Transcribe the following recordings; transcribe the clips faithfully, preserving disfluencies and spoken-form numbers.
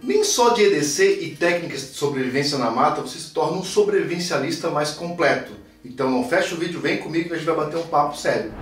Nem só de E D C e técnicas de sobrevivência na mata você se torna um sobrevivencialista mais completo. Então não fecha o vídeo, vem comigo que a gente vai bater um papo sério.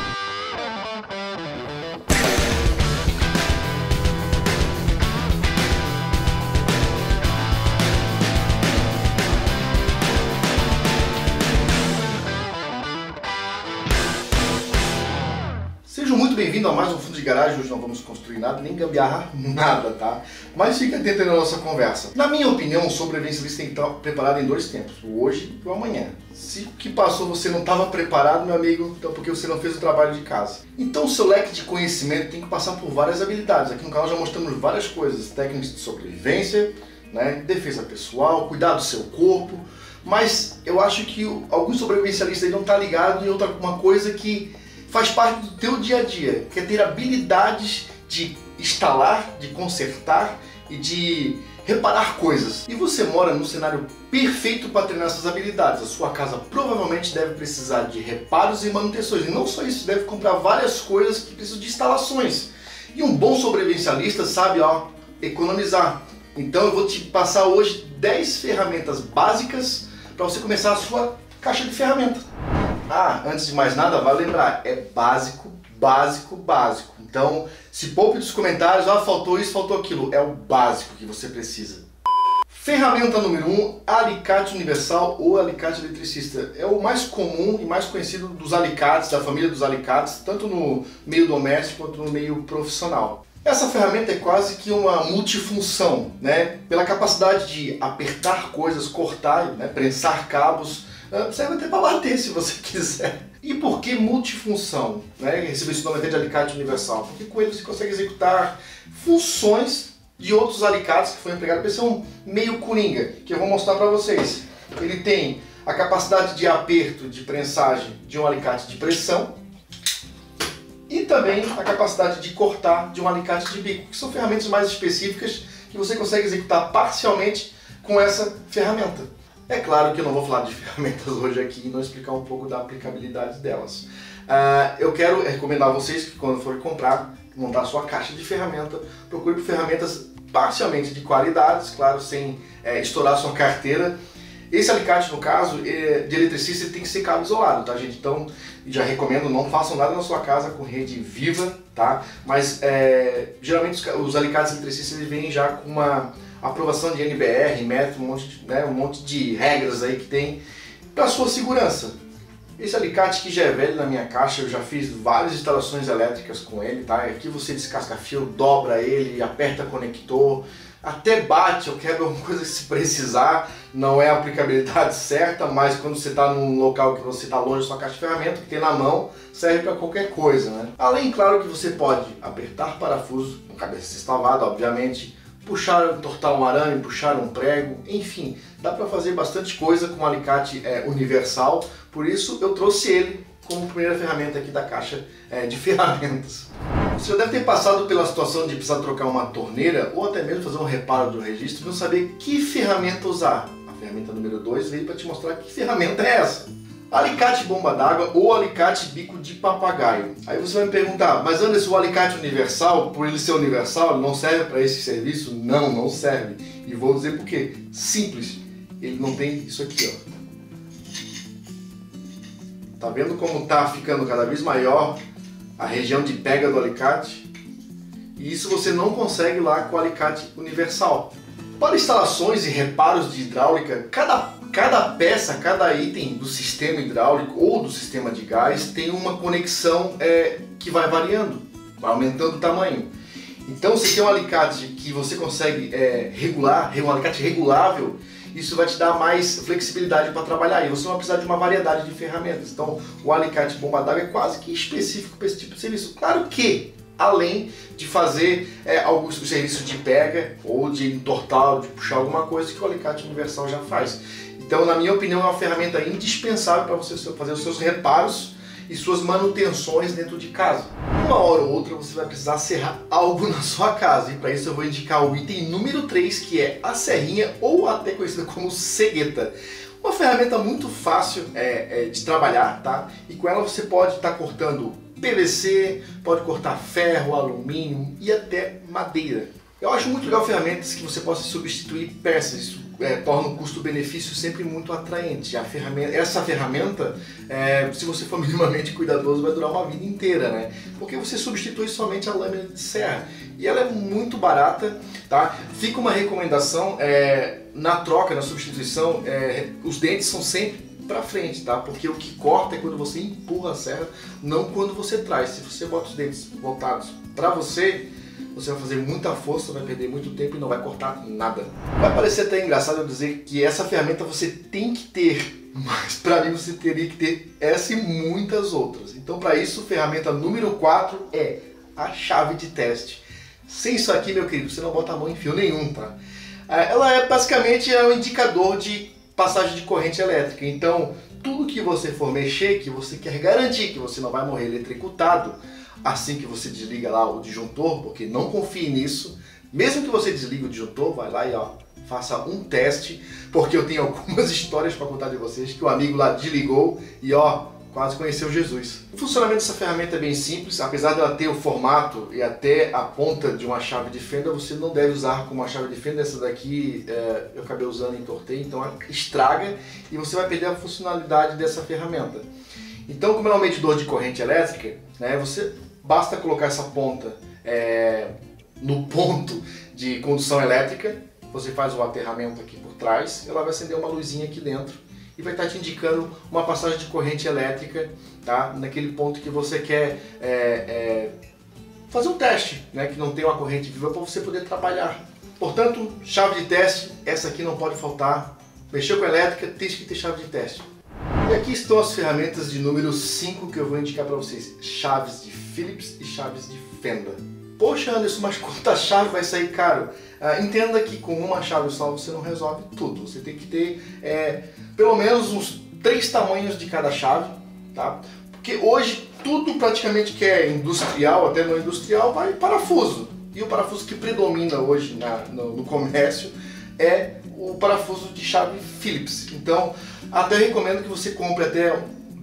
Sejam muito bem-vindos a mais um Fundo de Garagem. Hoje não vamos construir nada, nem gambiarrar nada, tá? Mas fica atento aí na nossa conversa. Na minha opinião, o sobrevivencialista tem que estar preparado em dois tempos, o hoje e o amanhã. Se o que passou você não estava preparado, meu amigo, então porque você não fez o trabalho de casa. Então o seu leque de conhecimento tem que passar por várias habilidades. Aqui no canal já mostramos várias coisas, técnicas de sobrevivência, né, defesa pessoal, cuidar do seu corpo. Mas eu acho que alguns sobrevivencialistas aí não estão ligados em outra uma coisa que faz parte do teu dia a dia, que é ter habilidades de instalar, de consertar e de reparar coisas. E você mora num cenário perfeito para treinar essas habilidades. A sua casa provavelmente deve precisar de reparos e manutenções. E não só isso, deve comprar várias coisas que precisam de instalações. E um bom sobrevivencialista sabe, ó, economizar. Então eu vou te passar hoje dez ferramentas básicas para você começar a sua caixa de ferramentas. Ah, antes de mais nada, vale lembrar, é básico, básico, básico. Então, se poupe dos comentários, ah, faltou isso, faltou aquilo. É o básico que você precisa. Ferramenta número um, alicate universal ou alicate eletricista. É o mais comum e mais conhecido dos alicates, da família dos alicates, tanto no meio doméstico quanto no meio profissional. Essa ferramenta é quase que uma multifunção, né? Pela capacidade de apertar coisas, cortar, né? Prensar cabos. Serve até para bater se você quiser. E por que multifunção? Né? Recebeu esse nome até de alicate universal. Porque com ele você consegue executar funções de outros alicates que foram empregados. Esse é um meio coringa, que eu vou mostrar para vocês. Ele tem a capacidade de aperto, de prensagem de um alicate de pressão e também a capacidade de cortar de um alicate de bico, que são ferramentas mais específicas que você consegue executar parcialmente com essa ferramenta. É claro que eu não vou falar de ferramentas hoje aqui e não explicar um pouco da aplicabilidade delas. Uh, eu quero recomendar a vocês que quando forem comprar, montar a sua caixa de ferramenta, procure por ferramentas parcialmente de qualidades, claro, sem é, estourar a sua carteira. Esse alicate, no caso, é, de eletricista, tem que ser cabo isolado, tá, gente? Então, já recomendo, não façam nada na sua casa com rede viva, tá? Mas, é, geralmente, os, os alicates eletricistas eles vêm já com uma aprovação de N B R, metro, um monte de, né, um monte de regras aí que tem para sua segurança. Esse alicate que já é velho na minha caixa, eu já fiz várias instalações elétricas com ele, tá? Aqui você descasca fio, dobra ele, aperta conector, até bate ou quebra alguma coisa se precisar. Não é a aplicabilidade certa, mas quando você está num local que você está longe da sua caixa de ferramenta, que tem na mão, serve para qualquer coisa, né? Além, claro, que você pode apertar parafuso, com cabeça estalvada, obviamente, puxar, entortar um arame, puxar um prego, enfim, dá para fazer bastante coisa com um alicate é, universal, por isso eu trouxe ele como primeira ferramenta aqui da caixa é, de ferramentas. Você já deve ter passado pela situação de precisar trocar uma torneira ou até mesmo fazer um reparo do registro e não saber que ferramenta usar. A ferramenta número dois veio para te mostrar que ferramenta é essa. Alicate bomba d'água ou alicate bico de papagaio. Aí você vai me perguntar, mas Anderson, o alicate universal, por ele ser universal, ele não serve para esse serviço? Não, não serve. E vou dizer por quê. Simples, ele não tem isso aqui, ó. Tá vendo como tá ficando cada vez maior a região de pega do alicate? E isso você não consegue lá com o alicate universal. Para instalações e reparos de hidráulica, cada Cada peça, cada item do sistema hidráulico ou do sistema de gás tem uma conexão é, que vai variando, vai aumentando o tamanho. Então, se tem um alicate que você consegue é, regular, um alicate regulável, isso vai te dar mais flexibilidade para trabalhar e você vai precisar de uma variedade de ferramentas. Então, o alicate bomba d'água é quase que específico para esse tipo de serviço. Claro que, além de fazer é, alguns serviços de pega ou de entortar, de puxar alguma coisa que o alicate universal já faz. Então, na minha opinião, é uma ferramenta indispensável para você fazer os seus reparos e suas manutenções dentro de casa. Uma hora ou outra você vai precisar serrar algo na sua casa e para isso eu vou indicar o item número três, que é a serrinha ou até conhecida como cegueta. Uma ferramenta muito fácil é, é, de trabalhar, tá? E com ela você pode estar tá cortando P V C, pode cortar ferro, alumínio e até madeira. Eu acho muito legal ferramentas que você possa substituir peças, isso é, torna o custo-benefício sempre muito atraente. A ferramenta, essa ferramenta, é, se você for minimamente cuidadoso, vai durar uma vida inteira, né? Porque você substitui somente a lâmina de serra e ela é muito barata, tá? Fica uma recomendação, é, na troca, na substituição, é, os dentes são sempre para frente, tá? Porque o que corta é quando você empurra a serra, não quando você traz. Se você bota os dentes voltados para você, você vai fazer muita força, vai perder muito tempo e não vai cortar nada. Vai parecer até engraçado eu dizer que essa ferramenta você tem que ter, mas para mim você teria que ter essa e muitas outras. Então para isso, ferramenta número quatro é a chave de teste. Sem isso aqui, meu querido, você não bota a mão em fio nenhum, tá? Ela é basicamente é um indicador de passagem de corrente elétrica. Então, tudo que você for mexer, que você quer garantir que você não vai morrer eletrocutado assim que você desliga lá o disjuntor, porque não confie nisso. Mesmo que você desligue o disjuntor, vai lá e ó, faça um teste, porque eu tenho algumas histórias para contar de vocês que o amigo lá desligou e ó, quase conheceu Jesus. O funcionamento dessa ferramenta é bem simples, apesar dela ter o formato e até a ponta de uma chave de fenda, você não deve usar como uma chave de fenda. Essa daqui é, eu acabei usando e entortei, então ela estraga e você vai perder a funcionalidade dessa ferramenta. Então, como ela é um medidor de corrente elétrica, né, você basta colocar essa ponta é, no ponto de condução elétrica, você faz o aterramento aqui por trás, ela vai acender uma luzinha aqui dentro e vai estar te indicando uma passagem de corrente elétrica, tá? Naquele ponto que você quer é, é, fazer um teste, né? Que não tem uma corrente viva para você poder trabalhar. Portanto, chave de teste, essa aqui não pode faltar. Mexeu com a elétrica, tem que ter chave de teste. E aqui estão as ferramentas de número cinco que eu vou indicar para vocês. Chaves de Phillips e chaves de fenda. Poxa, Anderson, mas quanta chave vai sair caro? Ah, entenda que com uma chave só você não resolve tudo. Você tem que ter é, pelo menos uns três tamanhos de cada chave, tá? Porque hoje tudo praticamente que é industrial, até não industrial, vai parafuso. E o parafuso que predomina hoje na, no, no comércio é o parafuso de chave Phillips. Então, até recomendo que você compre até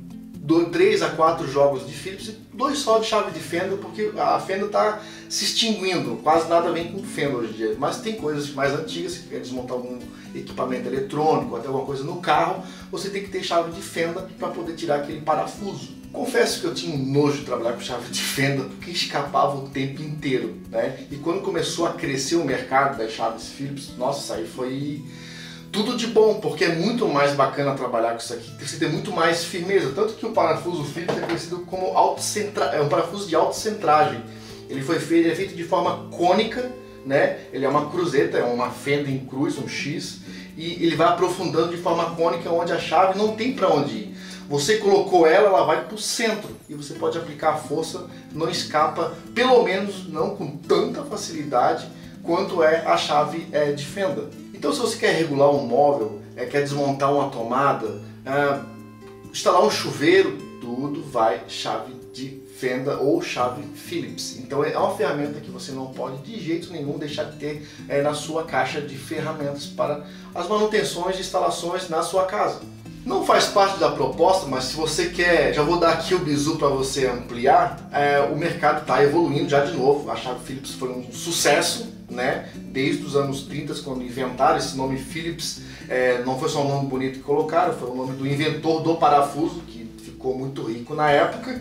três a quatro jogos de Phillips e dois só de chave de fenda, porque a fenda está se extinguindo, quase nada vem com fenda hoje em dia. Mas tem coisas mais antigas, se quer desmontar algum equipamento eletrônico, até alguma coisa no carro, você tem que ter chave de fenda para poder tirar aquele parafuso. Confesso que eu tinha um nojo de trabalhar com chave de fenda, porque escapava o tempo inteiro, né? E quando começou a crescer o mercado das chaves Phillips, nossa, isso aí foi tudo de bom, porque é muito mais bacana trabalhar com isso aqui, você tem muito mais firmeza, tanto que o parafuso Phillips é conhecido como autocentra... é um parafuso de autocentragem. Ele foi feito, ele é feito de forma cônica, né? Ele é uma cruzeta, é uma fenda em cruz, um X, e ele vai aprofundando de forma cônica onde a chave não tem para onde ir. Você colocou ela, ela vai para o centro e você pode aplicar a força, não escapa, pelo menos não com tanta facilidade quanto é a chave é, de fenda. Então, se você quer regular um móvel, é, quer desmontar uma tomada, é, instalar um chuveiro, tudo vai chave de fenda ou chave Phillips. Então é uma ferramenta que você não pode de jeito nenhum deixar de ter é, na sua caixa de ferramentas para as manutenções e instalações na sua casa. Não faz parte da proposta, mas se você quer, já vou dar aqui o bizu para você ampliar, é, o mercado está evoluindo já de novo. A chave Phillips foi um sucesso, né? Desde os anos trinta, quando inventaram esse nome Phillips, é, não foi só um nome bonito que colocaram, foi o nome do inventor do parafuso, que ficou muito rico na época.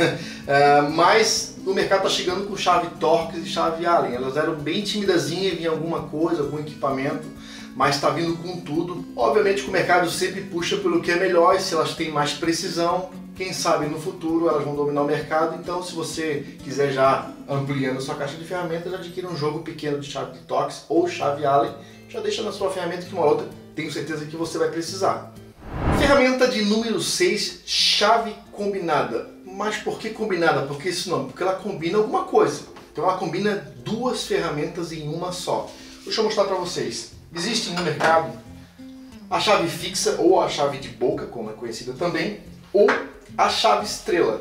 é, mas o mercado está chegando com chave Torx e chave Allen. Elas eram bem timidazinhas, vinha alguma coisa, algum equipamento, mas está vindo com tudo. Obviamente que o mercado sempre puxa pelo que é melhor, e se elas têm mais precisão, quem sabe no futuro elas vão dominar o mercado. Então, se você quiser já ampliando a sua caixa de ferramentas, adquira um jogo pequeno de chave de Torx ou chave Allen, já deixa na sua ferramenta que uma outra tenho certeza que você vai precisar. Ferramenta de número seis, chave combinada. Mas por que combinada? Por que esse nome? Porque ela combina alguma coisa. Então ela combina duas ferramentas em uma só. Deixa eu mostrar para vocês. Existe no mercado a chave fixa ou a chave de boca, como é conhecida também, ou a chave estrela.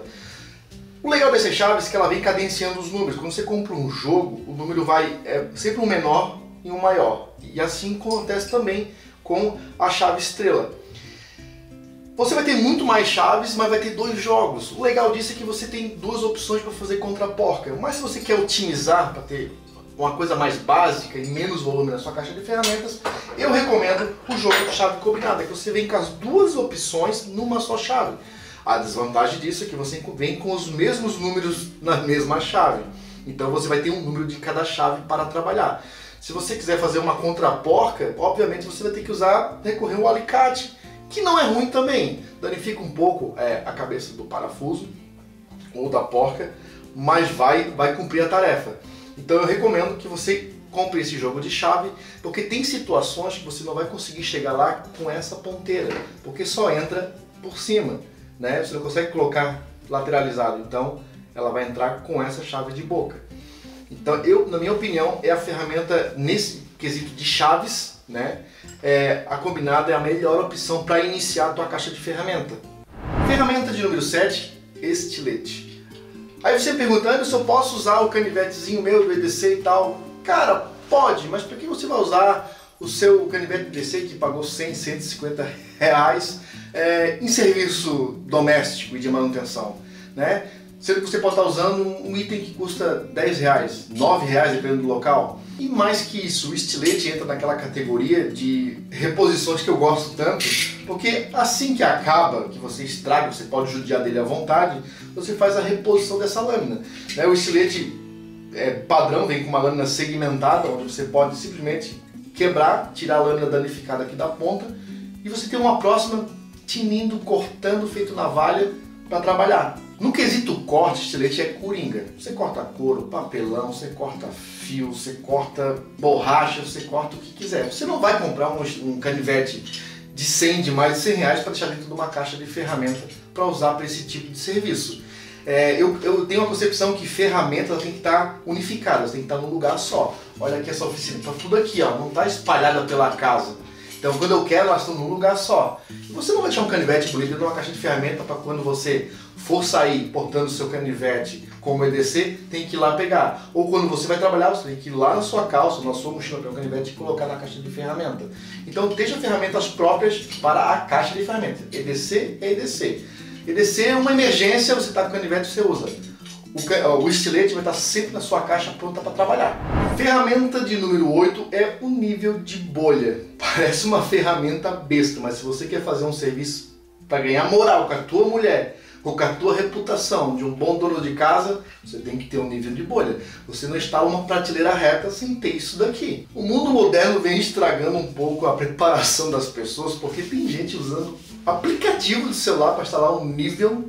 O legal dessas chaves é que ela vem cadenciando os números. Quando você compra um jogo, o número vai é, sempre um menor e um maior. E assim acontece também com a chave estrela. Você vai ter muito mais chaves, mas vai ter dois jogos. O legal disso é que você tem duas opções para fazer contra a porca. Mas se você quer otimizar para ter uma coisa mais básica e menos volume na sua caixa de ferramentas, eu recomendo o jogo de chave combinada, que você vem com as duas opções numa só chave. A desvantagem disso é que você vem com os mesmos números na mesma chave. Então você vai ter um número de cada chave para trabalhar. Se você quiser fazer uma contraporca, obviamente você vai ter que usar, recorrer ao alicate, que não é ruim também. Danifica um pouco é, a cabeça do parafuso ou da porca, mas vai, vai cumprir a tarefa. Então eu recomendo que você compre esse jogo de chave, porque tem situações que você não vai conseguir chegar lá com essa ponteira, porque só entra por cima, né? Você não consegue colocar lateralizado, então ela vai entrar com essa chave de boca. Então eu, na minha opinião, é a ferramenta nesse quesito de chaves, né? É, a combinada é a melhor opção para iniciar a tua caixa de ferramenta. Ferramenta de número sete, estilete. Aí você perguntando se eu posso usar o canivetezinho meu do E D C e tal. Cara, pode, mas para que você vai usar o seu canivete do E D C que pagou cem, cento e cinquenta reais é, em serviço doméstico e de manutenção, né? Sendo que você pode estar usando um item que custa dez reais, nove reais dependendo do local. E mais que isso, o estilete entra naquela categoria de reposições que eu gosto tanto, porque assim que acaba, que você estraga, você pode judiar dele à vontade, você faz a reposição dessa lâmina. O estilete é, padrão vem com uma lâmina segmentada, onde você pode simplesmente quebrar, tirar a lâmina danificada aqui da ponta, e você tem uma próxima tinindo, cortando, feito navalha para trabalhar. No quesito corte, estilete é coringa. Você corta couro, papelão, você corta fio, você corta borracha, você corta o que quiser. Você não vai comprar um, um canivete de cem, de mais de cem reais para deixar dentro de uma caixa de ferramenta para usar para esse tipo de serviço. É, eu, eu tenho uma concepção que ferramentas tem que estar unificadas, tem que estar num lugar só. Olha aqui essa oficina, está tudo aqui, ó, não está espalhada pela casa. Então quando eu quero, elas estão num lugar só. E você não vai deixar um canivete bonito dentro de uma caixa de ferramenta para quando você for sair portando o seu canivete como E D C, tem que ir lá pegar. Ou quando você vai trabalhar, você tem que ir lá na sua calça, na sua mochila, pegar o canivete e colocar na caixa de ferramenta. Então deixa ferramentas próprias para a caixa de ferramenta. E D C é E D C. E D C é uma emergência, você está com o canivete, você usa. O, o estilete vai estar sempre na sua caixa pronta para trabalhar. Ferramenta de número oito é o nível de bolha. Parece uma ferramenta besta, mas se você quer fazer um serviço para ganhar moral com a tua mulher, ou com a tua reputação de um bom dono de casa, você tem que ter um nível de bolha. Você não está uma prateleira reta sem ter isso daqui. O mundo moderno vem estragando um pouco a preparação das pessoas, porque tem gente usando aplicativo de celular para instalar um nível,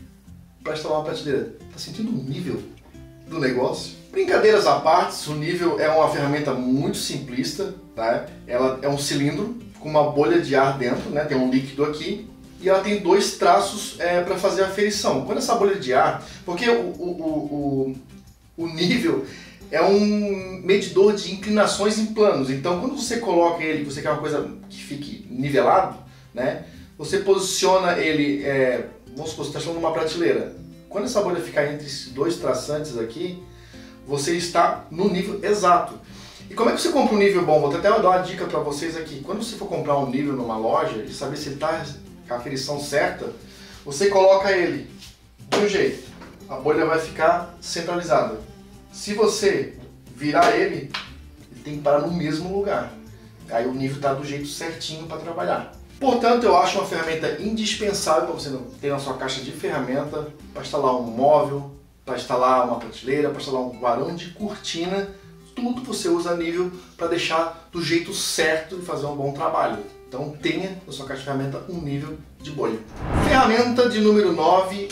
para instalar uma prateleira. Tá sentindo um nível do negócio? Brincadeiras à parte, o nível é uma ferramenta muito simplista, tá? Ela é um cilindro com uma bolha de ar dentro, né? Tem um líquido aqui. E ela tem dois traços é, para fazer a aferição. Quando essa bolha de ar, porque o, o, o, o nível é um medidor de inclinações em planos. Então quando você coloca ele, você quer uma coisa que fique nivelado, né? Você posiciona ele, é, vamos supor, você está numa prateleira. Quando essa bolha ficar entre esses dois traçantes aqui, você está no nível exato. E como é que você compra um nível bom? Vou até dar uma dica para vocês aqui. Quando você for comprar um nível numa loja e saber se ele está com a aferição certa, você coloca ele de um jeito, a bolha vai ficar centralizada. Se você virar ele, ele tem que parar no mesmo lugar. Aí o nível está do jeito certinho para trabalhar. Portanto, eu acho uma ferramenta indispensável para você ter na sua caixa de ferramenta, para instalar um móvel, para instalar uma prateleira, para instalar um varão de cortina. Tudo você usa a nível para deixar do jeito certo e fazer um bom trabalho. Então tenha na sua caixa de ferramenta um nível de bolha. Ferramenta de número nove,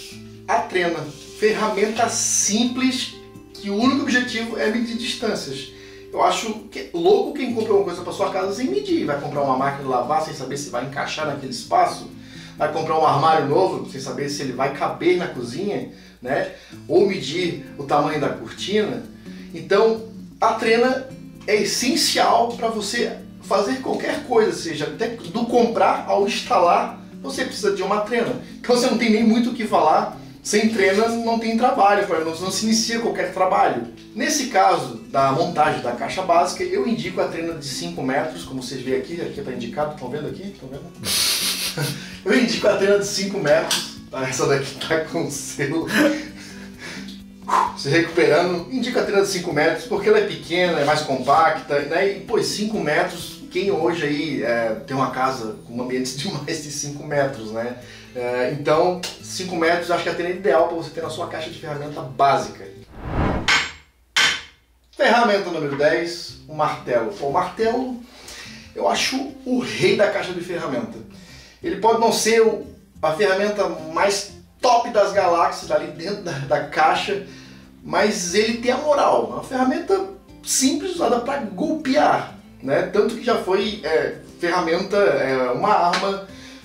a trena. Ferramenta simples que o único objetivo é medir distâncias. Eu acho que é louco quem compra uma coisa para sua casa sem medir. Vai comprar uma máquina de lavar sem saber se vai encaixar naquele espaço. Vai comprar um armário novo sem saber se ele vai caber na cozinha, né? Ou medir o tamanho da cortina. Então a trena é essencial para você fazer qualquer coisa, seja até do comprar ao instalar, você precisa de uma trena. Então você não tem nem muito o que falar, sem trena não tem trabalho, não se inicia qualquer trabalho. Nesse caso da montagem da caixa básica, eu indico a trena de cinco metros, como vocês veem aqui, aqui está indicado, estão vendo aqui? Estão vendo? Eu indico a trena de cinco metros, essa daqui está com selo. se recuperando, indico a trilha de cinco metros, porque ela é pequena, é mais compacta, né? E, pô, cinco metros, quem hoje aí é, tem uma casa com ambientes de mais de cinco metros, né? É, então, cinco metros acho que é a trilha ideal para você ter na sua caixa de ferramenta básica. Ferramenta número dez, o martelo. O martelo, eu acho o rei da caixa de ferramenta. Ele pode não ser o, a ferramenta mais top das galáxias ali dentro da, da caixa, mas ele tem a moral. É uma ferramenta simples usada para golpear, né? Tanto que já foi é, ferramenta, é, uma arma,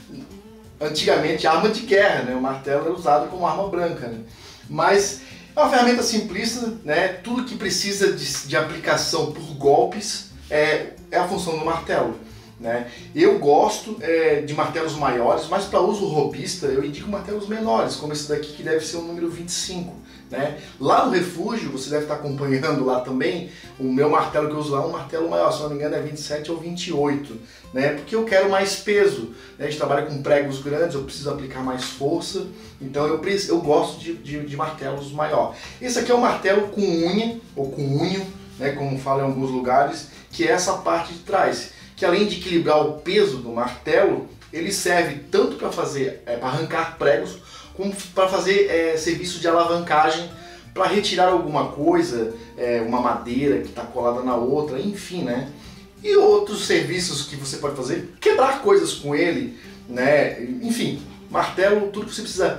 antigamente arma de guerra, né? O martelo era usado como arma branca, né? Mas é uma ferramenta simplista, né? Tudo que precisa de, de aplicação por golpes é, é a função do martelo, né? Eu gosto é, de martelos maiores, mas para uso robista eu indico martelos menores, como esse daqui que deve ser o número vinte e cinco. Né? Lá no refúgio, você deve estar acompanhando lá também, o meu martelo que eu uso lá é um martelo maior, se não me engano é vinte e sete ou vinte e oito, né? Porque eu quero mais peso, né? A gente trabalha com pregos grandes, eu preciso aplicar mais força, então eu, eu gosto de, de, de martelos maior. Esse aqui é um martelo com unha, ou com unho, né? Como fala em alguns lugares, que é essa parte de trás, que além de equilibrar o peso do martelo, ele serve tanto para fazer, é, para arrancar pregos, como para fazer é, serviço de alavancagem, para retirar alguma coisa, é, uma madeira que está colada na outra, enfim, né? E outros serviços que você pode fazer, quebrar coisas com ele, né? Enfim, martelo, tudo que você precisa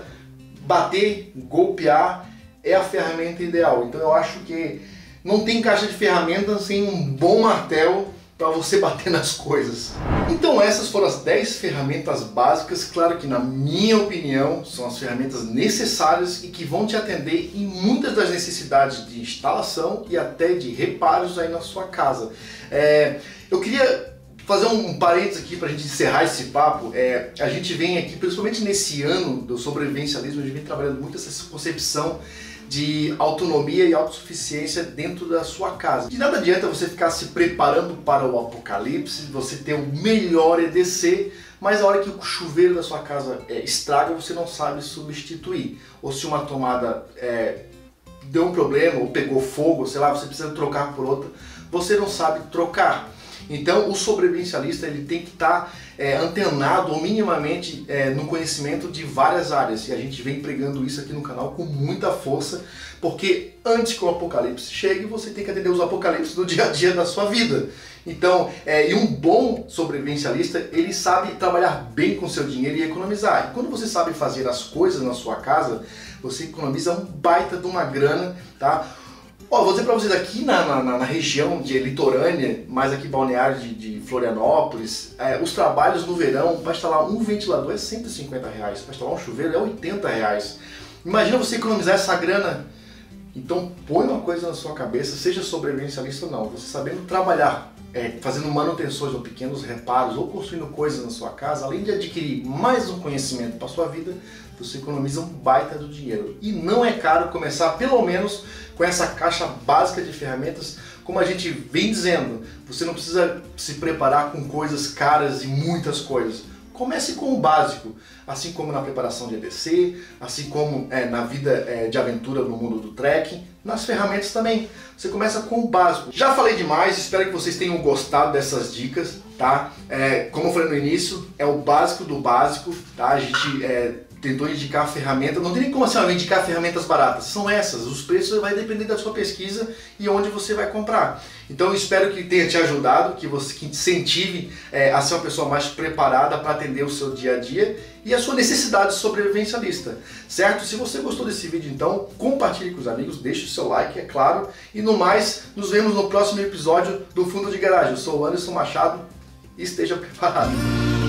bater, golpear, é a ferramenta ideal. Então eu acho que não tem caixa de ferramentas sem um bom martelo para você bater nas coisas. Então essas foram as dez ferramentas básicas, claro que na minha opinião são as ferramentas necessárias e que vão te atender em muitas das necessidades de instalação e até de reparos aí na sua casa. É, eu queria fazer um parênteses aqui para a gente encerrar esse papo. É, a gente vem aqui, principalmente nesse ano do sobrevivencialismo, a gente vem trabalhando muito essa concepção de autonomia e autossuficiência dentro da sua casa. De nada adianta você ficar se preparando para o apocalipse, você ter o melhor E D C, mas a hora que o chuveiro da sua casa é, estraga, você não sabe substituir. Ou se uma tomada é, deu um problema, ou pegou fogo, sei lá, você precisa trocar por outra, você não sabe trocar. Então o sobrevivencialista ele tem que estar é, antenado ou minimamente é, no conhecimento de várias áreas, e a gente vem pregando isso aqui no canal com muita força, porque antes que o apocalipse chegue, você tem que atender os apocalipses do dia a dia da sua vida. Então, é, e um bom sobrevivencialista, ele sabe trabalhar bem com seu dinheiro e economizar. E quando você sabe fazer as coisas na sua casa, você economiza um baita de uma grana, tá? Ó, vou dizer para vocês, aqui na, na, na região de litorânea, mais aqui balneário de, de Florianópolis, é, os trabalhos no verão, para instalar um ventilador é cento e cinquenta reais, para instalar um chuveiro é oitenta reais. Imagina você economizar essa grana. Então põe uma coisa na sua cabeça, seja sobrevivencialista ou não, você sabendo trabalhar, é, fazendo manutenções ou pequenos reparos ou construindo coisas na sua casa, além de adquirir mais um conhecimento para a sua vida, você economiza um baita do dinheiro. E não é caro começar pelo menos com essa caixa básica de ferramentas, como a gente vem dizendo, você não precisa se preparar com coisas caras e muitas coisas. Comece com o básico, assim como na preparação de E D C, assim como é, na vida é, de aventura no mundo do trekking, nas ferramentas também. Você começa com o básico. Já falei demais, espero que vocês tenham gostado dessas dicas, tá? É, como eu falei no início, é o básico do básico, tá? A gente é, tentou indicar ferramentas, não tem nem como assim, ó, indicar ferramentas baratas, são essas, os preços vai depender da sua pesquisa e onde você vai comprar. Então eu espero que tenha te ajudado, que você que te incentive é, a ser uma pessoa mais preparada para atender o seu dia a dia e a sua necessidade sobrevivencialista, certo? Se você gostou desse vídeo, então compartilhe com os amigos, deixe o seu like, é claro, e no mais, nos vemos no próximo episódio do Fundo de Garagem. Eu sou o Anderson Machado e esteja preparado.